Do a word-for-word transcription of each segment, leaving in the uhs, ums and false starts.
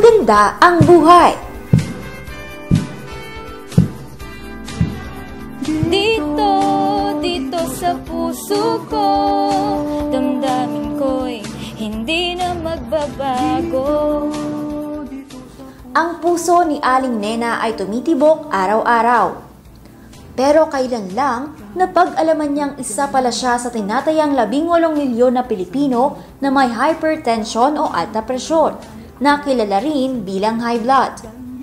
Maganda ang buhay. Dito, dito sa puso ko, damdamin ko'y hindi na magbabago. Ang puso ni Aling Nena ay tumitibok araw-araw. Pero kailan lang napag-alaman niyang isa pala siya sa tinatayang labing walong milyon na Pilipino na may hypertension o alta presyon, na kilala rin bilang high blood.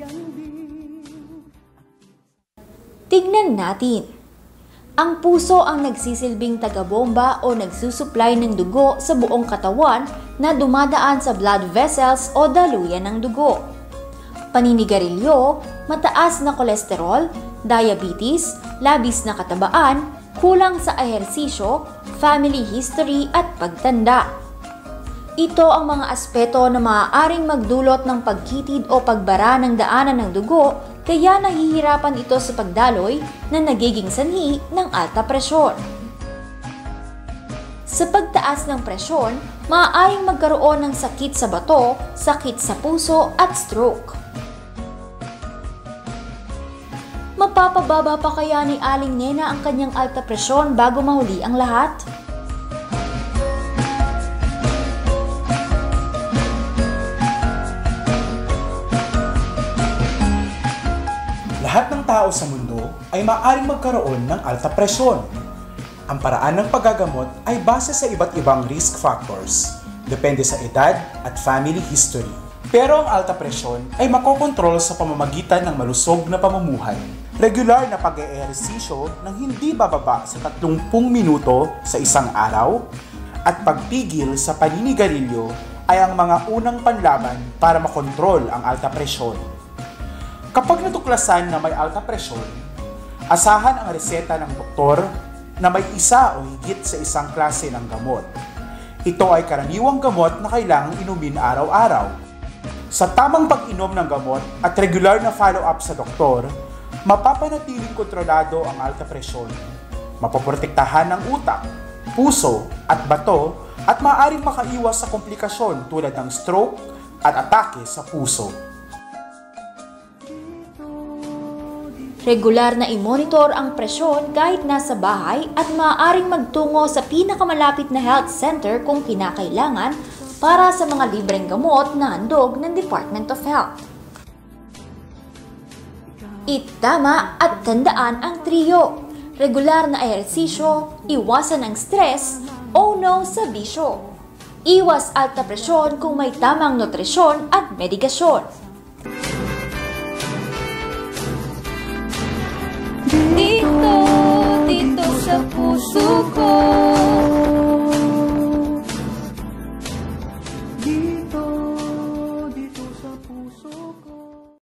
Tignan natin. Ang puso ang nagsisilbing tagabomba o nagsusupply ng dugo sa buong katawan na dumadaan sa blood vessels o daluyan ng dugo. Paninigarilyo, mataas na kolesterol, diabetes, labis na katabaan, kulang sa ehersisyo, family history at pagtanda. Ito ang mga aspeto na maaaring magdulot ng pagkitid o pagbara ng daanan ng dugo, kaya nahihirapan ito sa pagdaloy na nagiging sanhi ng alta presyon. Sa pagtaas ng presyon, maaaring magkaroon ng sakit sa bato, sakit sa puso at stroke. Mapapababa pa kaya ni Aling Nena ang kanyang alta presyon bago mahuli ang lahat? Lahat ng tao sa mundo ay maaaring magkaroon ng alta presyon. Ang paraan ng paggagamot ay base sa iba't ibang risk factors, depende sa edad at family history. Pero ang alta presyon ay makokontrol sa pamamagitan ng malusog na pamumuhay. Regular na pag-eehersisyo ng hindi bababa sa tatlumpung minuto sa isang araw at pagpigil sa paninigarilyo ay ang mga unang panlaban para makontrol ang alta presyon. Kapag natuklasan na may alta presyon, asahan ang reseta ng doktor na may isa o higit sa isang klase ng gamot. Ito ay karaniwang gamot na kailangang inumin araw-araw. Sa tamang pag-inom ng gamot at regular na follow-up sa doktor, mapapanatiling kontrolado ang alta presyon, mapoprotektahan ng utak, puso at bato at maaaring makaiwas sa komplikasyon tulad ng stroke at atake sa puso. Regular na i-monitor ang presyon kahit nasa bahay at maaaring magtungo sa pinakamalapit na health center kung kinakailangan para sa mga libreng gamot na handog ng Department of Health. Itama at tandaan ang trio. Regular na ehersisyo, iwasan ang stress, o no sa bisyo. Iwas alta presyon kung may tamang nutrisyon at medikasyon.